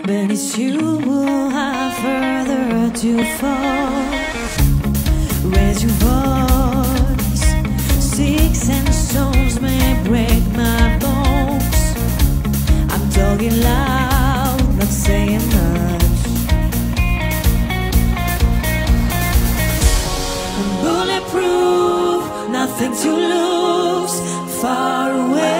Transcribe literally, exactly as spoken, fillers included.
but it's you who have further to fall. Raise your voice, sticks and stones may break my bones. I'm talking loud, not saying much. I'm bulletproof, nothing to lose, far away.